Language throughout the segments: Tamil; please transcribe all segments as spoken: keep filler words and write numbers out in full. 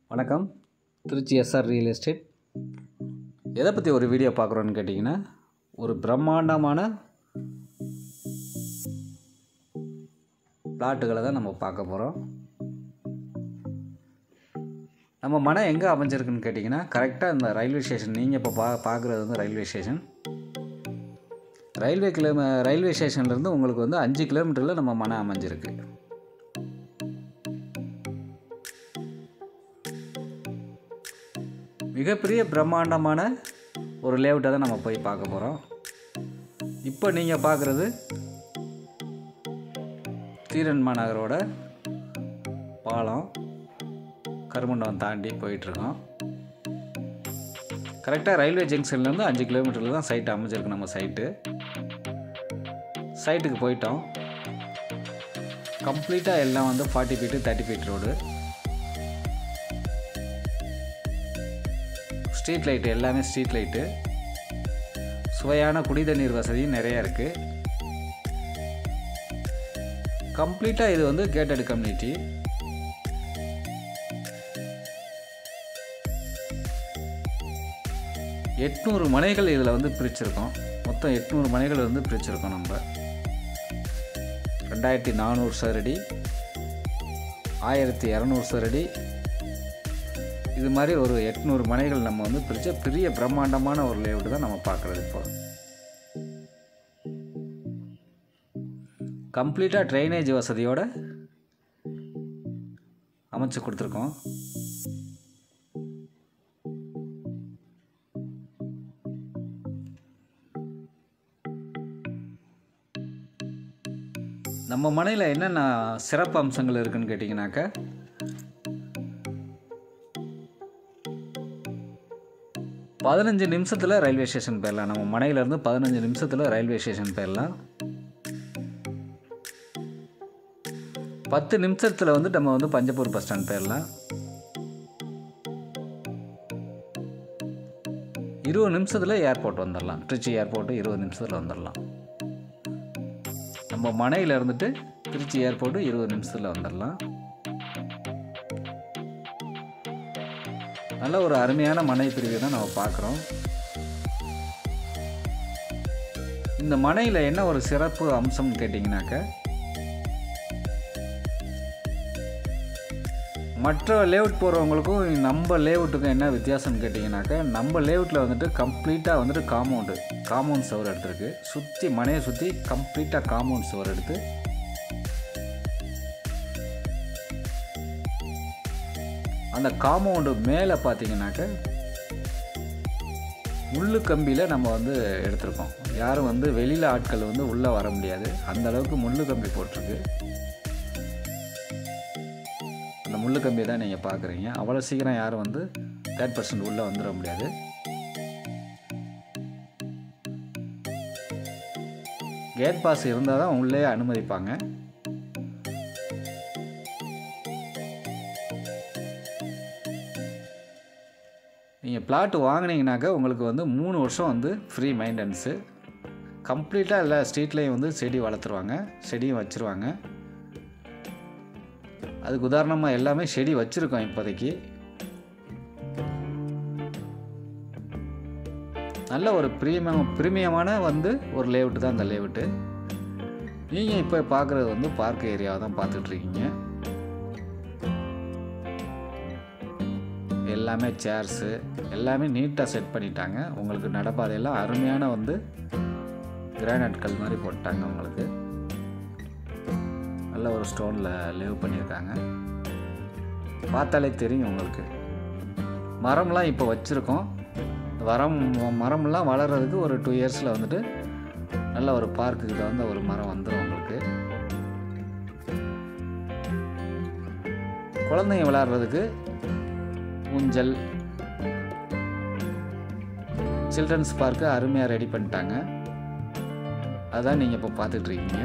வணக்கம். Trichy SR real estate. எதை பற்றி ஒரு வீடியோ பார்க்குறோன்னு கேட்டிங்கன்னா, ஒரு பிரம்மாண்டமான பிளாட்டுகளை தான் நம்ம பார்க்க போகிறோம். நம்ம மனை எங்கே அமைஞ்சிருக்குன்னு கேட்டிங்கன்னா, கரெக்டாக இந்த ரயில்வே ஸ்டேஷன், நீங்கள் இப்போ பா பார்க்குறது வந்து railway station. Railway kilo railway ஸ்டேஷன்லேருந்து உங்களுக்கு வந்து அஞ்சு கிலோமீட்டரில் நம்ம மனை அமைஞ்சிருக்கு. மிகப்பெரிய பிரம்மாண்டமான ஒரு லேஅவுட்டை தான் நம்ம போய் பார்க்க போகிறோம். இப்போ நீங்கள் பார்க்குறது தீரன்மா நகரோட பாலம், கருமண்டபம் தாண்டி போயிட்டுருக்கோம். கரெக்டாக ரயில்வே ஜங்ஷன்லேருந்து அஞ்சு கிலோமீட்டரில் தான் சைட்டு அமைஞ்சிருக்கு. நம்ம சைட்டு சைட்டுக்கு போயிட்டோம். கம்ப்ளீட்டாக எல்லாம் வந்து forty feet thirty feet road. Street light எல்லாமே ஸ்ட்ரீட் லைட்டு. சுவையான குடிதண்ணீர் வசதியும் நிறையா இருக்குது. கம்ப்ளீட்டாக இது வந்து கேட்டட் கம்யூனிட்டி. எட்நூறு மனைகள் இதில் வந்து பிரிச்சிருக்கோம். மொத்தம் எட்நூறு மனைகள் வந்து பிரிச்சிருக்கோம். நம்ம ரெண்டாயிரத்தி நானூறு சதுரடி, ஆயிரத்தி இரநூறு சதுரடி, இது மாதிரி ஒரு எட்நூறு மனைகள் நம்ம வந்து பிரித்த பெரிய பிரம்மாண்டமான ஒரு லேஅவுட் தான் நம்ம பார்க்குறது. இப்போ கம்ப்ளீட்டாக ட்ரைனேஜ் வசதியோடு அமைச்சு கொடுத்துருக்கோம். நம்ம மனையில் என்னென்ன சிறப்பு அம்சங்கள் இருக்குதுன்னு கேட்டிங்கனாக்கா, பதினஞ்சு நிமிஷத்தில் ரயில்வே ஸ்டேஷன் போயிடலாம். நம்ம மனையிலேருந்து பதினஞ்சு நிமிஷத்தில் ரயில்வே ஸ்டேஷன் போயிடலாம். பத்து நிமிஷத்தில் வந்து நம்ம வந்து பஞ்சப்பூர் பஸ் ஸ்டாண்ட் போயிடலாம். இருபது நிமிஷத்தில் ஏர்போர்ட் வந்துடலாம். திருச்சி ஏர்போர்ட்டு இருபது நிமிஷத்தில் வந்துடலாம். நம்ம மனையில் இருந்துட்டு திருச்சி ஏர்போர்ட்டு இருபது நிமிஷத்தில் வந்துடலாம். நல்ல ஒரு அருமையான மனை பிரிவு தான் நம்ம பார்க்குறோம். இந்த மனையில் என்ன ஒரு சிறப்பு அம்சம்னு கேட்டிங்கனாக்க, மற்ற லேஅவுட் போகிறவங்களுக்கும் நம்ம லேஅவுட்டுக்கும் என்ன வித்தியாசம்னு கேட்டிங்கனாக்கா, நம்ம லேஅவுட்டில் வந்துட்டு கம்ப்ளீட்டாக வந்துட்டு காம்பவுண்டு காம்பவுண்ட் சுவர் எடுத்துருக்கு. சுற்றி மனையை சுற்றி கம்ப்ளீட்டாக காம்பவுண்ட் சுவர் எடுத்து அந்த காம்பவுண்டு மேலே பார்த்தீங்கன்னாக்க முள்ளு கம்பியில் நம்ம வந்து எடுத்திருக்கோம். யாரும் வந்து வெளியில் ஆட்கள் வந்து உள்ளே வர முடியாது, அந்த அளவுக்கு முள்ளு கம்பி போட்டிருக்கு. அந்த முள்ளு கம்பி தான் நீங்கள் பார்க்குறீங்க. அவ்வளோ சீக்கிரம் யாரும் வந்து தேர்ட் பர்சன்ட் உள்ளே வந்துட முடியாது. கேட் பாஸ் இருந்தால் தான் உள்ளே அனுமதிப்பாங்க. நீங்கள் பிளாட்டு வாங்கினீங்கனாக்கா உங்களுக்கு வந்து மூணு வருஷம் வந்து ஃப்ரீ மெயின்டெனன்ஸு. கம்ப்ளீட்டாக எல்லா ஸ்ட்ரீட்லேயும் வந்து செடி வளர்த்துருவாங்க, செடியும் வச்சுருவாங்க. அதுக்கு உதாரணமாக எல்லாமே செடி வச்சுருக்கோம் இப்போதைக்கு. நல்ல ஒரு ப்ரீமியம் ப்ரீமியமான வந்து ஒரு லேஅவுட்டு தான் இந்த லேஅவுட்டு. நீங்கள் இப்போ பார்க்குறது வந்து பார்க் ஏரியாவை தான் பார்த்துட்ருக்கீங்க. எல்லாமே சேர்ஸு எல்லாமே நீட்டாக செட் பண்ணிட்டாங்க. உங்களுக்கு நடப்பாதையெல்லாம் அருமையான வந்து கிரானைட் கல் மாதிரி போட்டாங்க. உங்களுக்கு நல்ல ஒரு ஸ்டோனில் லேவ் பண்ணியிருக்காங்க. பார்த்தாலே தெரியும் உங்களுக்கு. மரம்லாம் இப்போ வச்சுருக்கோம். மரம் மரம்லாம் வளர்கிறதுக்கு ஒரு டூ இயர்ஸில் வந்துட்டு நல்ல ஒரு பார்க்குக்கு தகுந்த ஒரு மரம் வந்துடும் உங்களுக்கு. குழந்தைங்க விளையாடுறதுக்கு ஊஞ்சல், சில்ட்ரன்ஸ் பார்க்கு அருமையாக ரெடி பண்ணிட்டாங்க. அதான் நீங்கள் இப்போ பார்த்துட்ருக்கீங்க.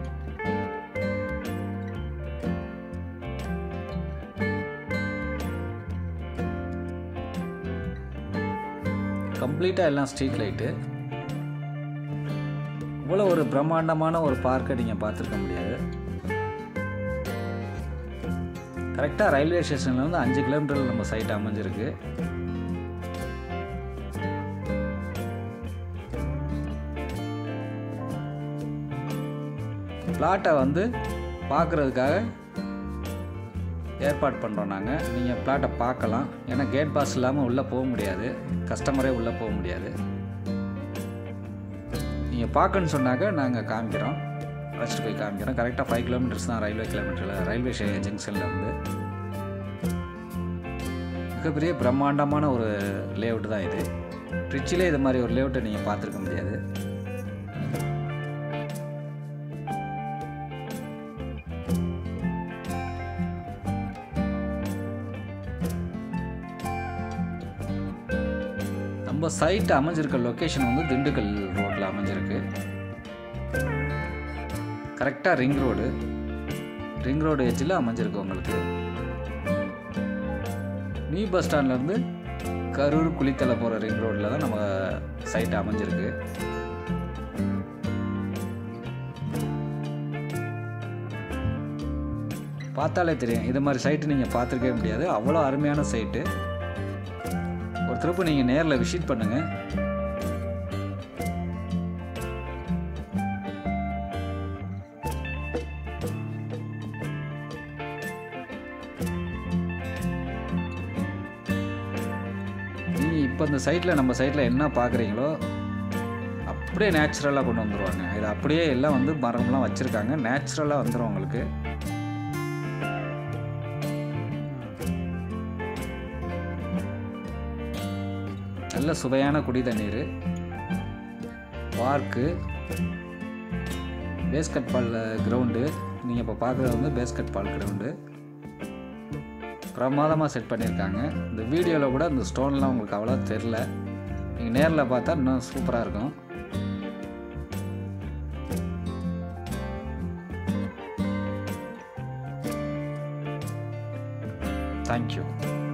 கம்ப்ளீட்டாக எல்லாம் ஸ்ட்ரீட் லைட்டு. இவ்வளோ ஒரு பிரம்மாண்டமான ஒரு பார்க்கை நீங்கள் பார்த்துருக்க முடியாது. கரெக்டாக ரயில்வே ஸ்டேஷன்லேருந்து அஞ்சு கிலோமீட்டரில் நம்ம சைட் அமைஞ்சிருக்கு. பிளாட்டை வந்து பார்க்குறதுக்காக ஏற்பாடு பண்ணுறோம் நாங்கள். நீங்கள் பிளாட்டை பார்க்கலாம். ஏன்னா கேட் பாஸ் இல்லாமல் உள்ளே போக முடியாது, கஸ்டமரே உள்ளே போக முடியாது. நீங்கள் பார்க்கணுன்னு சொன்னாக்க நாங்கள் காமிக்கிறோம், அழைச்சிட்டு போய் காமிக்கிறோம். கரெக்டாக ஃபைவ் கிலோமீட்டர்ஸ் தான் ரயில்வே கிலோமீட்டரில் ரயில்வே ஜங்ஷனில் இருந்து. மிகப்பெரிய பிரம்மாண்டமான ஒரு லேஅவுட் தான் இது. ட்ரிச்சிலே இது மாதிரி ஒரு லேஅவுட்டை நீங்கள் பார்த்துருக்க முடியாது. நம்ம சைட் அமைஞ்சிருக்க லொக்கேஷன் வந்து திண்டுக்கல் ரோட்டில் அமைஞ்சிருக்கு. கரெக்டாக ரிங் ரோடு ரிங் ரோடு எட்ஜில் அமைஞ்சிருக்கு. உங்களுக்கு நியூ பஸ் ஸ்டாண்ட்லேருந்து கரூர் குளித்தலை போகிற ரிங் ரோட்டில் தான் நம்ம சைட் அமைஞ்சிருக்கு. பார்த்தாலே தெரியும், இது மாதிரி சைட்டு நீங்கள் பார்த்துருக்கவே முடியாது. அவ்வளோ அருமையான சைட்டு. ஒரு திருப்பு நீங்கள் நேரில் விசிட் பண்ணுங்கள். நீங்கள் இப்போ இந்த சைட்டில் நம்ம சைட்டில் என்ன பார்க்குறீங்களோ அப்படியே நேச்சுரலாக கொண்டு வந்துடுவாங்க. இது அப்படியே எல்லாம் வந்து மரம்லாம் வச்சுருக்காங்க, நேச்சுரலாக வந்துடும் உங்களுக்கு. நல்ல சுவையான குடி தண்ணீர், பார்க்கு, பேஸ்கட் பால் கிரவுண்டு. நீங்கள் இப்போ பார்க்குறது வந்து பேஸ்கட் பால் கிரவுண்டு. பிரமாதமாக செட் பண்ணியிருக்காங்க. இந்த வீடியோவில் கூட இந்த ஸ்டோன்லாம் உங்களுக்கு அவ்வளோ தெரில, நீங்கள் நேரில் பார்த்தா இன்னும் சூப்பராக இருக்கும். தேங்க்யூ.